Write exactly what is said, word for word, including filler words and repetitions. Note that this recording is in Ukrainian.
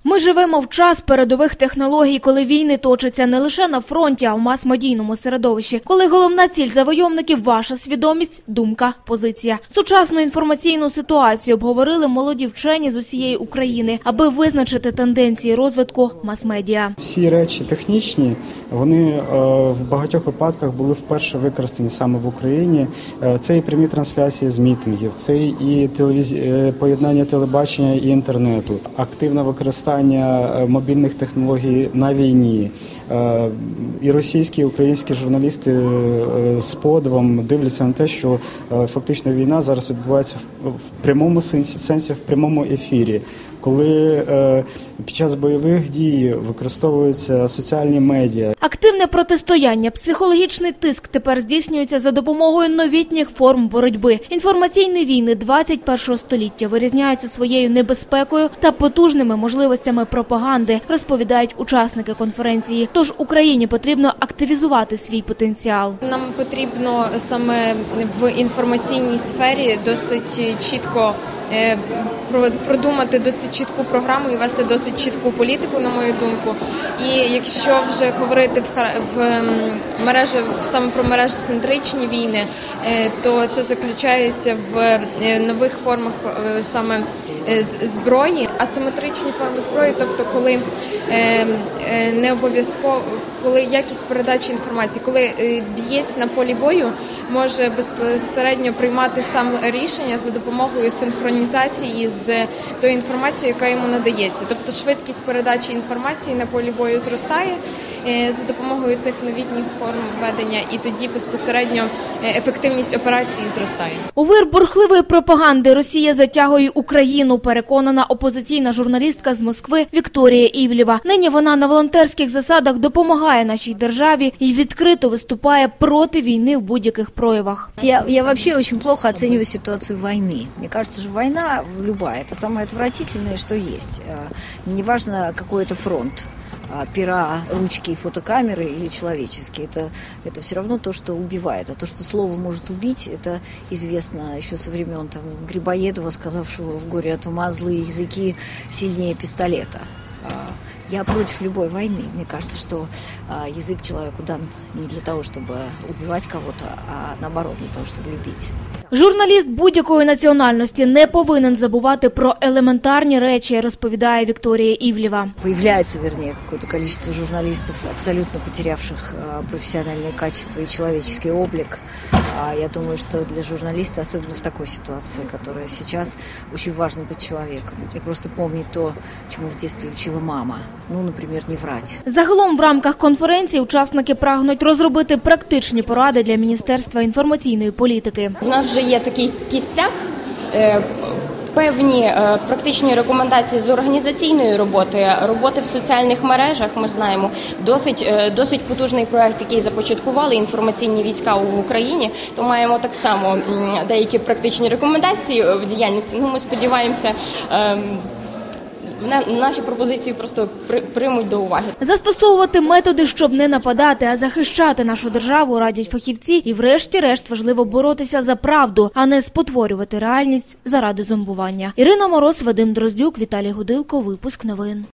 Ми живемо в час передових технологій, коли війни точаться не лише на фронті, а в мас-медійному середовищі. Коли головна ціль завойовників – ваша свідомість, думка, позиція. Сучасну інформаційну ситуацію обговорили молоді вчені з усієї України, аби визначити тенденції розвитку мас-медіа. Всі речі технічні, вони в багатьох випадках були вперше використані саме в Україні. Це і прямі трансляції з мітингів, це і телевізі... поєднання телебачення і інтернету, активне використання мобільних технологій на війні. І російські, і українські журналісти з подивом дивляться на те, що фактично війна зараз відбувається в прямому сенсі, в прямому ефірі. Коли під час бойових дій використовуються соціальні медіа. Активне протистояння, психологічний тиск тепер здійснюється за допомогою новітніх форм боротьби. Інформаційні війни двадцять першого століття вирізняються своєю небезпекою та потужними можливостями пропаганди, розповідають учасники конференції. Тож Україні потрібно активізувати свій потенціал. Нам потрібно саме в інформаційній сфері досить чітко продумати досить чітку програму і вести досить чітку політику, на мою думку. І якщо вже говорити в, в мережі, саме про мережоцентричні війни, то це заключається в нових формах саме зброї, асиметричні форми зброї, тобто коли не обов'язково, коли якість передачі інформації, коли бієць на полі бою може безпосередньо приймати сам рішення за допомогою синхронізації з тою інформацією, яка йому надається. Тобто швидкість передачі інформації на полі бою зростає за допомогою цих новітніх форм ведення, і тоді безпосередньо ефективність операції зростає. У вир бурхливої пропаганди Росія затягує Україну, переконана опозиційна журналістка з Москви Вікторія Івлєва. Нині вона на волонтерських засадах допомагає нашій державі і відкрито виступає проти війни в будь-яких проявах. Я, я вообще очень плохо оцениваю ситуацию войны. Мне кажется, что война любая – это самое отвратительное, что есть. Неважно, какой это фронт. Пера, ручки, фотокамеры или человеческие. Это, это все равно то, что убивает. А то, что слово может убить, это известно еще со времен там, Грибоедова, сказавшего в «Горе от ума» злые языки сильнее пистолета. Я против любой войны. Мне кажется, что а, язык человеку дан не для того, чтобы убивать кого-то, а наоборот, для того, чтобы любить. Журналіст будь-якої національності не повинен забувати про елементарні речі, розповідає Вікторія Івлєва. Появляется, вернее, какое-то количество журналистов, абсолютно потерявших а, профессиональные качества и человеческий облик. А я думаю, что для журналиста, особенно в такой ситуации, которая сейчас, очень важно быть человеком. И просто помнить то, чему в детстве учила мама. Ну, наприклад, не врать. Загалом в рамках конференції учасники прагнуть розробити практичні поради для Міністерства інформаційної політики. У нас вже є такий кістяк, певні практичні рекомендації з організаційної роботи, роботи в соціальних мережах. Ми знаємо, досить, досить потужний проєкт, який започаткували інформаційні війська в Україні, то маємо так само деякі практичні рекомендації в діяльності. Ну, ми сподіваємося, наші пропозиції просто приймуть до уваги. Застосовувати методи, щоб не нападати, а захищати нашу державу, радять фахівці. І врешті-решт важливо боротися за правду, а не спотворювати реальність заради зомбування. Ірина Мороз, Вадим Дроздюк, Віталій Гудилко. Випуск новин.